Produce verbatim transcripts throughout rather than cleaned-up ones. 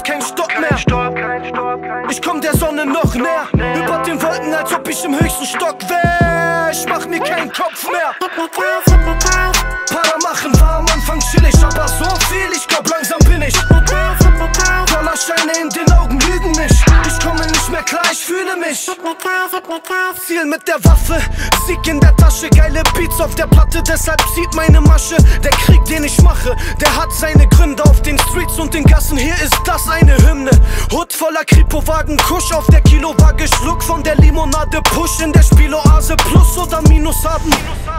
ist kein Stopp mehr. Ich komm der Sonne noch näher, über den Wolken, als ob ich im höchsten Stock wär. Ich mach mir keinen Kopf mehr. Para machen war am Anfang chillig, aber so viel, ich glaub langsam bin ich. Dollarscheine in den Augen lügen nicht. Ich komme nicht mehr klar, ich fühle mich. Ziel mit der Waffe, Sieg in der Tasche, geile Beats auf der Platte, deshalb zieht meine Masche. Der Krieg, den ich mache, der hat seine Gründe. Auf den Streets und den Gassen, hier ist das eine Hymne. Hut voller Kripo-Wagen, Kusch auf der Kilowaage, Schluck von der Limonade, Push in der Spieloase, Plus oder Minus haben.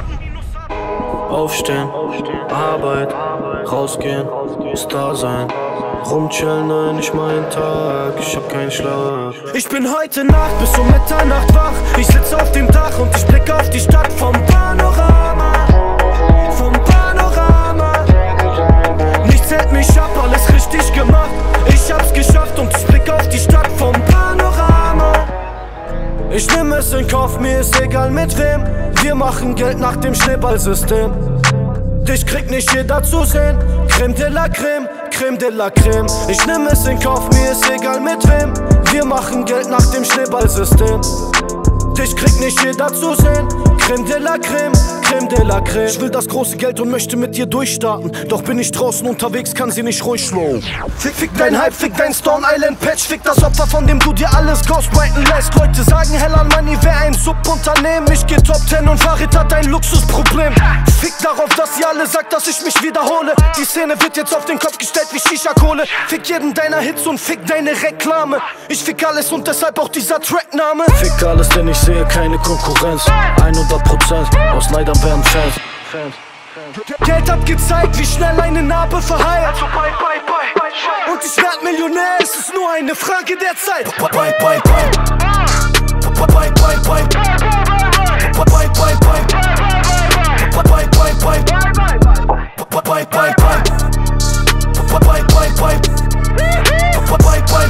Aufstehen, Arbeit, rausgehen, Star sein, rumchillen, nein, nicht mein Tag, ich hab keinen Schlaf. Ich bin heute Nacht bis um Mitternacht wach. Ich sitze auf dem Dach und ich blicke auf die Stadt vom Panorama. Vom Panorama. Nichts hält mich ab, alles richtig gemacht. Ich hab's geschafft und ich blicke auf die Stadt vom Panorama. Ich nehm es in Kauf, mir ist egal mit wem. Wir machen Geld nach dem Schneeballsystem. Dich kriegt nicht jeder zu sehen. Creme de la Creme, Creme de la Creme. Ich nehm es in Kauf, mir ist egal mit wem. Wir machen Geld nach dem Schneeballsystem. Dich kriegt nicht jeder zu sehen. Creme de la Creme, Creme de la Creme. Ich will das große Geld und möchte mit dir durchstarten. Doch bin ich draußen unterwegs, kann sie nicht ruhig slow. Fick, fick dein Hype, fick dein Stone Island Patch. Fick das Opfer, von dem du dir alles ghostwriten lässt. Leute sagen, Hell Money wär ein Subunternehmen. Ich geh Top Ten und Farid hat ein Luxusproblem. Fick darauf, dass ihr alle sagt, dass ich mich wiederhole. Die Szene wird jetzt auf den Kopf gestellt wie Shisha-Kohle. Fick jeden deiner Hits und fick deine Reklame. Ich fick alles und deshalb auch dieser Trackname. Fick alles, denn ich sehe keine Konkurrenz. hundert Prozent aus Neidern werden Fans. Geld hat gezeigt, wie schnell eine Narbe verheilt. Und ich werd Millionär, es ist nur eine Frage der Zeit. Bye, bye, bye. Bye, bye, bye. Bye, bye, bye. Bye, bye, bye. Bye, bye, bye. Bye, bye, bye. Bye, bye,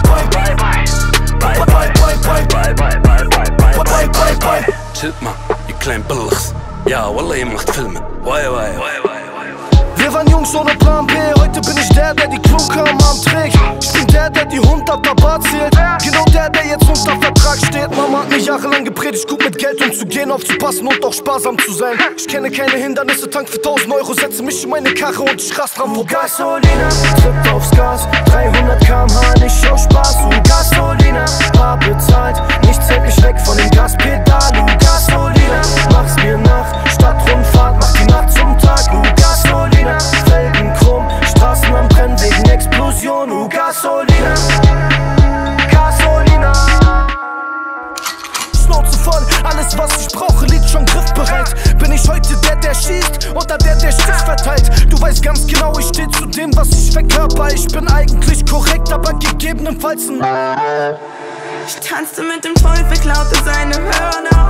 bye. Chillt mal, ihr kleinen Billigs. Ja, Wallah, ihr macht Filme. Wai, wai, wai, wai. Wir waren Jungs ohne Plan B, heute bin ich der, der die Klunker am Arm trägt. Ich bin der, der die hundert Bar zählt. Genau der, der jetzt unter Vertrag steht. Mama hat mich jahrelang gepredigt, gut mit Geld umzugehen, aufzupassen und auch sparsam zu sein. Ich kenne keine Hindernisse, Tank für tausend Euro, setze mich in meine Karre und ich rast dran vorbei. Gasolina, tritt aufs Gas, dreihundert Kilometer pro Stunde, nicht aus Spaß. U Gasolina, bar bezahlt, nichts hält mich weg von dem Gaspedal. U Gasolina, mach's mir nach, Stadtrundfahrt, mach die Nacht zum Tag. U Gasolina, Felgen krumm, Straßen am Brennen wegen Explosion. U Gasolina, Gasolina. Schnauze voll, alles was ich brauche liegt schon griffbereit. Bin ich heute der, der schießt oder der, der Stich verteilt? Du weißt ganz genau, ich steh zu dem, was ich verkörper. Ich bin eigentlich korrekt, aber gegebenenfalls ein. Ich tanzte mit dem Teufel, klaute seine Hörner.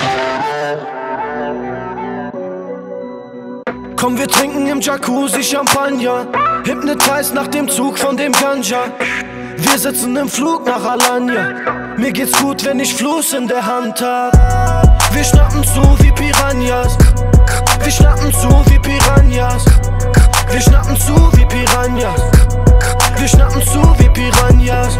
Komm, wir trinken im Jacuzzi Champagner, hypnotized nach dem Zug von dem Ganja. Wir sitzen im Flug nach Alanya. Mir geht's gut, wenn ich Fluss in der Hand hab. Wir schnappen zu wie Piranhas. Wir schnappen zu wie Piranhas. Wir schnappen zu wie Piranhas. Wir schnappen zu wie Piranhas.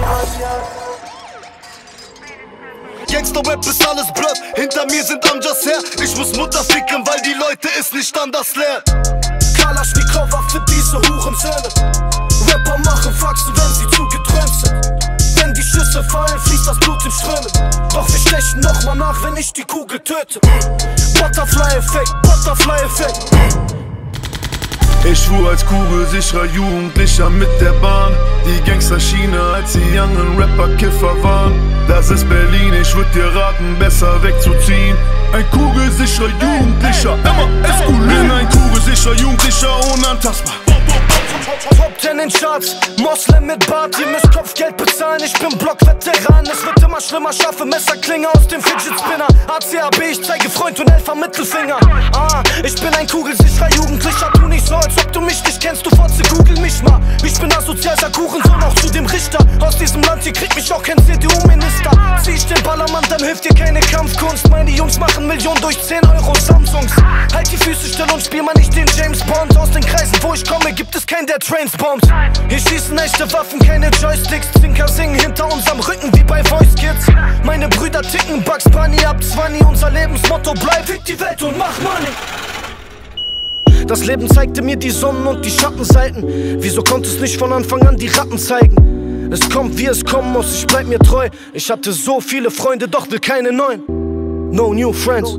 Gangster-Rap ist alles blöd, hinter mir sind Amjas her. Ich muss Mutter ficken, weil die Leute es nicht anders lernen. Kalaschnikow für diese Hurensöhne. Rapper machen Faxen, wenn sie zu geträumt sind. Wenn die Schüsse fallen, fließt das Blut in Strömen. Doch wir stechen nochmal nach, wenn ich die Kugel töte. Butterfly-Effekt, Butterfly-Effekt. Ich fuhr als kugelsicherer Jugendlicher mit der Bahn. Die Gangster schienen, als die jungen Rapper-Kiffer waren. Das ist Berlin, ich würd dir raten, besser wegzuziehen. Ein kugelsicherer Jugendlicher, immer eskulieren. Ein kugelsicherer Jugendlicher, unantastbar. Top Ten in Charts, Moslem mit Bart, ihr müsst Kopfgeld bezahlen. Ich bin Blockveteran, es wird immer schlimmer, scharfe Messerklinge aus dem Fidget Spinner. A C A B, ich zeige Freund und Elfer Mittelfinger. Ah, ich bin ein kugelsicherer Jugendlicher, tu nicht so, als ob du mich nicht kennst, du Fotze, google mich mal. Ich bin asozialer Kuchensohn, auch zu dem Richter. Aus diesem Land hier kriegt mich auch kein C D U-Minister. Zieh ich den Ballermann, dann hilft dir keine Kampfkunst. Meine Jungs machen Millionen durch zehn Euro Samsungs. Halt die Füße still und spiel mal nicht den James Bond aus den Kreisen wo ich komme, gibt es keinen, der Trains bombt. Hier schießen echte Waffen, keine Joysticks. Zinker singen hinter unserem Rücken wie bei Voice Kids. Meine Brüder ticken, Bugs Bunny ab zwanzig. Unser Lebensmotto bleibt: fick die Welt und mach Money. Das Leben zeigte mir die Sonnen- und die Schattenseiten. Wieso konnte es nicht von Anfang an die Ratten zeigen? Es kommt, wie es kommen muss, ich bleib mir treu. Ich hatte so viele Freunde, doch will keine neuen. No new friends.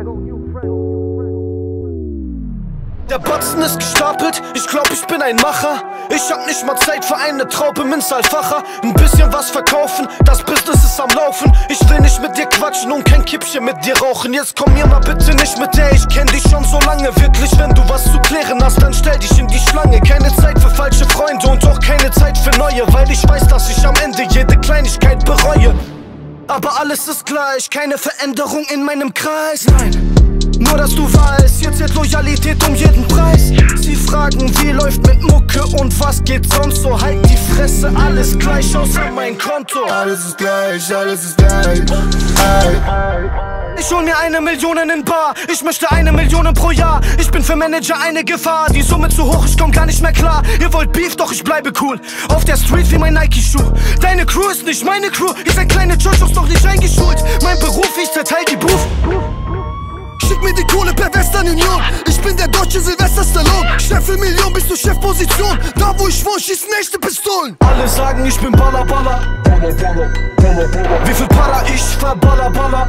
Der Batzen ist gestapelt, ich glaub, ich bin ein Macher. Ich hab nicht mal Zeit für eine Traube Minzalfacher. Ein bisschen was verkaufen, das Business ist am Laufen. Ich will nicht mit dir quatschen und kein Kippchen mit dir rauchen. Jetzt komm mir mal bitte nicht mit der, ich kenn dich schon so lange. Wirklich, wenn du was zu klären hast, dann stell dich in die Schlange. Keine Zeit für falsche Freunde und auch keine Zeit für neue, weil ich weiß, dass ich am Ende jede Kleinigkeit bereue. Aber alles ist gleich, keine Veränderung in meinem Kreis. Nein, nur dass du weißt, jetzt zählt Loyalität um jeden Preis. Sie fragen, wie läuft mit Mucke und was geht sonst so? Halt die Fresse, alles gleich außer mein Konto. Alles ist gleich, alles ist gleich. Ey. Ich hol mir eine Million in Bar, ich möchte eine Million pro Jahr. Ich bin für Manager eine Gefahr, die Summe zu hoch, ich komm gar nicht mehr klar. Ihr wollt Beef, doch ich bleibe cool. Auf der Street wie mein Nike-Schuh. Deine Crew ist nicht meine Crew, ihr seid kleine Joshos, doch nicht eingeschult. Mein Beruf, ich zerteil die Beruf. Schick mir die Kohle per Western Union. Ich bin der deutsche Sylvester Stallone. Chef für Million, bist du Chefposition. Da wo ich wohne, schießen echte Pistolen. Alle sagen, ich bin Baller, Baller. Wie viel Para ich verballer, Baller.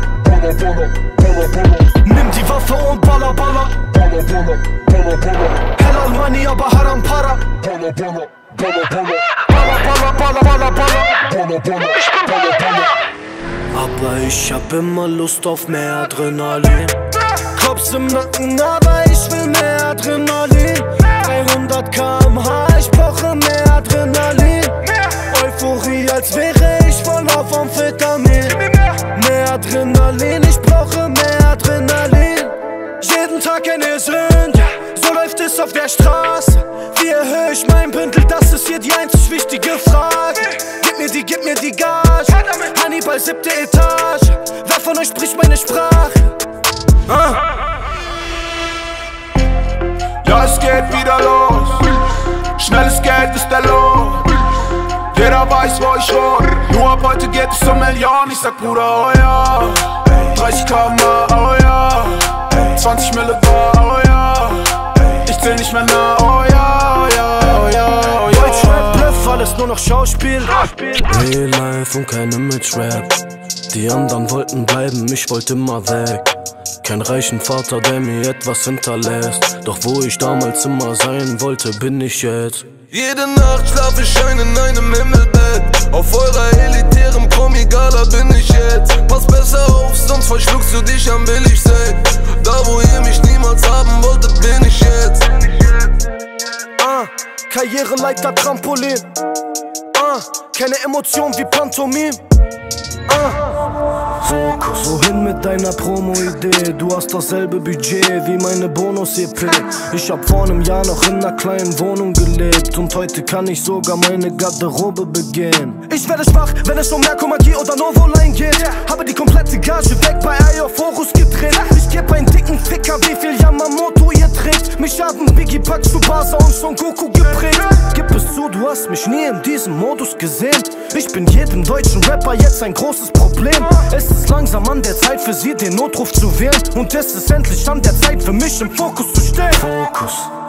Nimm die Waffe und baller, baller. Halal Money, aber Haram Para. Baller, baller, baller, baller, baller. Aber ich hab immer Lust auf mehr Adrenalin. Kopf im Nacken, aber ich will mehr Adrenalin. dreihundert Kilometer pro Stunde, ich brauche mehr Adrenalin. Euphorie, als wäre ich voll auf Amphetamin. Mehr Adrenalin, ich brauche mehr Adrenalin. Jeden Tag eine Sünde, so läuft es auf der Straße. Wie erhöhe ich mein Bündel, das ist hier die einzig wichtige Frage. Gib mir die, gib mir die Gage. Hannibal, siebte Etage. Wer von euch spricht meine Sprache? Ah. Ja, es geht wieder los. Schnelles Geld ist der Lohn. Jeder weiß, wo ich wohne. Nur ab heute geht es um Millionen. Ich sag Bruder, oh ja. dreißig Kilometer pro Stunde, oh ja. zwanzig Mille bar, oh ja. Ich zähl nicht mehr nach, oh ja, oh ja, oh ja, oh ja. Deutschrap, Bluff, alles nur noch Schauspiel. Real Life und kein Image-Rap. Die anderen wollten bleiben, ich wollte immer weg. Kein reichen Vater, der mir etwas hinterlässt. Doch wo ich damals immer sein wollte, bin ich jetzt. Jede Nacht schlaf ich ein in einem Himmelbett. Auf eurer elitären Promi-Gala bin ich jetzt. Pass besser auf, sonst verschluckst du dich am Billigseck. Da wo ihr mich niemals haben wolltet, bin ich jetzt. Ah, Karriereleiter, Trampolin. Ah, keine Emotion wie Pantomim. Ah, Fokus. Wohin mit deiner Promo-Idee? Du hast dasselbe Budget wie meine Bonus-E P. Ich hab vor einem Jahr noch in einer kleinen Wohnung gelebt und heute kann ich sogar meine Garderobe begehen. Ich werde schwach, wenn es um Merkomagie oder Novoline geht. Habe die komplette Gage weg bei Ayoforus gedreht. Ich geb einen dicken Ficker, wie viel Yamamoto ihr trägt. Mich haben Biggie, Pac, Tsubasa und Son Goku geprägt. Gib es zu, du hast mich nie in diesem Modus gesehen. Ich bin jedem deutschen Rapper jetzt ein großes Problem. Es ist langsam an der Zeit für sie, den Notruf zu wählen. Und es ist endlich an der Zeit für mich im Fokus zu stehen. Fokus.